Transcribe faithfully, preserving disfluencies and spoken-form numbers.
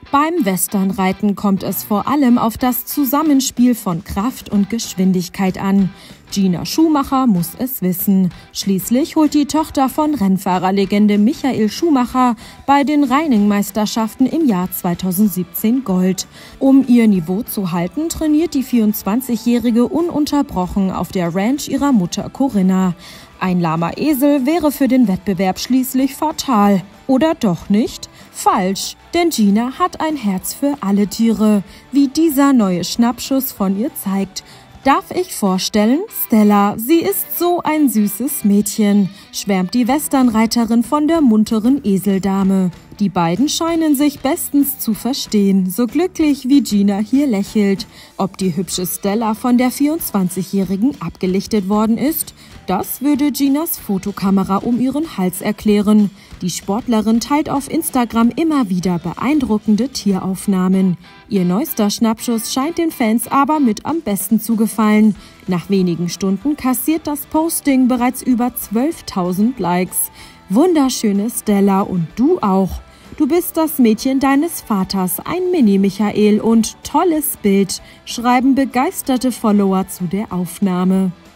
Beim Westernreiten kommt es vor allem auf das Zusammenspiel von Kraft und Geschwindigkeit an. Gina Schumacher muss es wissen. Schließlich holt die Tochter von Rennfahrerlegende Michael Schumacher bei den Reining-Meisterschaften im Jahr zweitausendsiebzehn Gold. Um ihr Niveau zu halten, trainiert die vierundzwanzigjährige ununterbrochen auf der Ranch ihrer Mutter Corinna. Ein lahmer Esel wäre für den Wettbewerb schließlich fatal. Oder doch nicht? Falsch, denn Gina hat ein Herz für alle Tiere, wie dieser neue Schnappschuss von ihr zeigt. Darf ich vorstellen? Stella, sie ist so ein süßes Mädchen, schwärmt die Westernreiterin von der munteren Eseldame. Die beiden scheinen sich bestens zu verstehen, so glücklich wie Gina hier lächelt. Ob die hübsche Stella von der vierundzwanzigjährigen abgelichtet worden ist, das würde Ginas Fotokamera um ihren Hals erklären. Die Sportlerin teilt auf Instagram immer wieder beeindruckende Tieraufnahmen. Ihr neuester Schnappschuss scheint den Fans aber mit am besten zu gefallen. Nach wenigen Stunden kassiert das Posting bereits über zwölftausend Likes. Wunderschöne Stella, und du auch. Du bist das Mädchen deines Vaters, ein Mini-Michael, und tolles Bild, schreiben begeisterte Follower zu der Aufnahme.